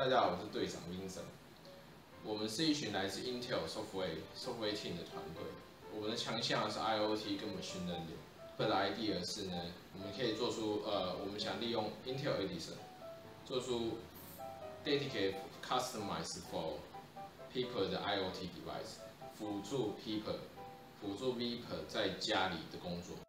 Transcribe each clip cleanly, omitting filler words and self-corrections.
大家好，我是队长 Vincent。我们是一群来自 Intel Software Team 的团队。我们的强项是 IoT 跟 Machine Learning。我的 idea 是呢，我们可以做出我们想利用 Intel Edison 做出 dedicated customized for people 的 IoT device， 辅助 Viper 在家里的工作。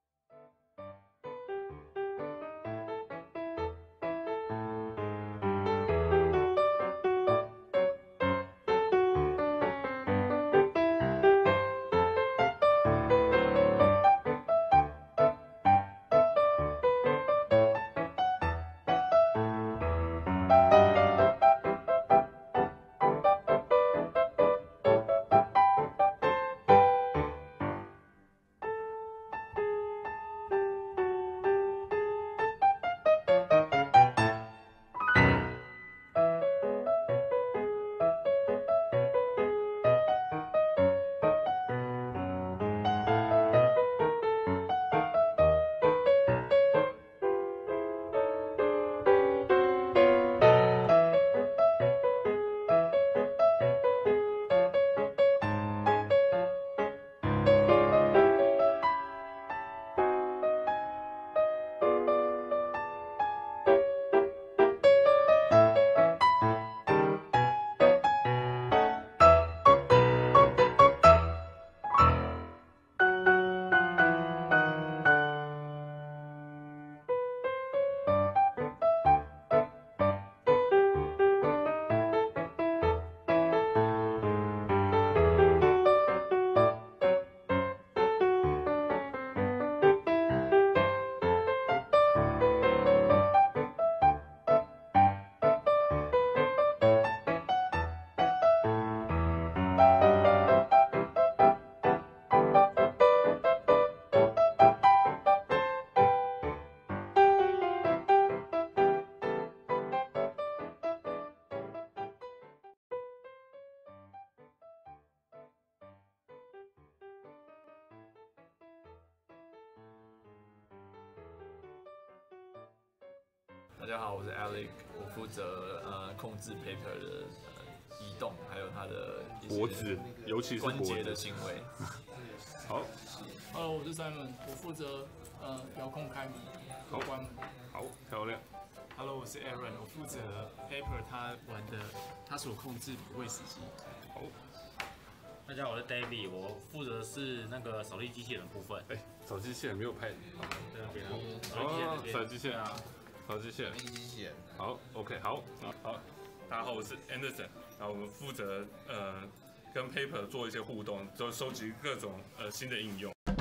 大家好，我是 Alec， 我负责控制 Paper 的移动，还有它的脖子，尤其是关节的行为。 好 ，Hello， 我是 Simon， 我负责遥控开门、关门。 好，漂亮。 Hello， 我是 Aaron， 我负责 Paper 他所控制的喂食机。 好。 大家好，我是 David， 我负责是那个扫地机器人的部分。 扫机器人没有拍。 在那边啊。 扫机器人啊。扫机器人。 机器人。 好 ，OK， 好。 大家好，我是 Anderson， 然后我们负责跟 Paper 做一些互动，就收集各种新的应用。